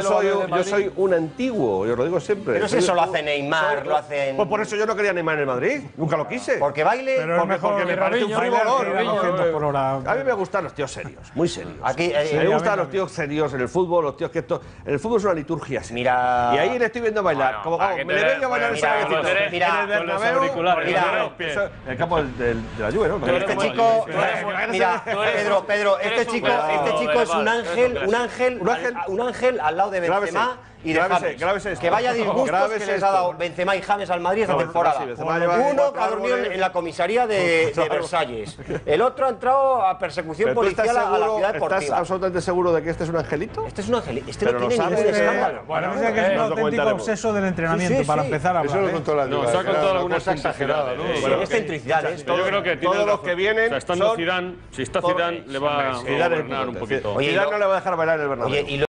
yo soy un antiguo, yo lo digo siempre. Pero si eso lo hace Neymar, lo hacen... Pues por eso yo no quería Neymar en el Madrid, nunca lo quise. Porque baile... Porque me parece un frivolón. A A mí me gustan los tíos serios, muy serios. Aquí, me gustan los tíos serios en el fútbol, los tíos que esto... El fútbol es una liturgia seria. Mira... Y ahí le estoy viendo bailar. Como me le veo yo bailar esa Mira, en el Bernabéu, el campo de la Juve, ¿no? Este chico... Mira, Pedro, este chico es un ángel al lado de Benzema y de James. Que vaya disgustos que les ha dado Benzema y James al Madrid esta temporada. Uno que ha dormido en la comisaría de Versalles. El otro ha entrado a persecución policial a la ciudad deportiva. ¿Estás absolutamente seguro de que este es un angelito? Este es un angelito. Este no tiene ningún escándalo. Bueno, o sea que es un auténtico obseso del entrenamiento para empezar a hablar. Eso lo contó la No, se ha contado alguna exagerada, ¿no? Bueno, es centricidad, Yo creo que todos los que vienen estando Zidane, si está Zidane, le va a gobernar un poquito. Zidane no le va a dejar bailar en el Bernabéu.